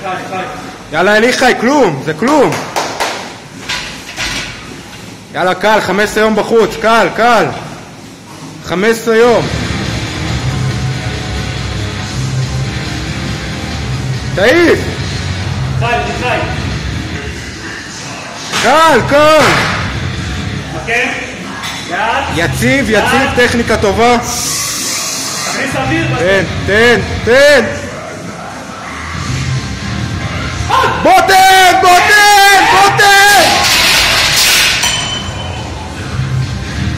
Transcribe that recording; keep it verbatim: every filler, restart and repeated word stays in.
יאללה אליחי, כלום, זה כלום. יאללה קל, חמש עשרה יום בחוץ, קל, קל. חמש עשרה יום. תעיף. חי, חי. קל, קל. מכן. יד. יציב, יציב, טכניקה טובה. תכניס אוויר. תן, תן, תן. בוא תן!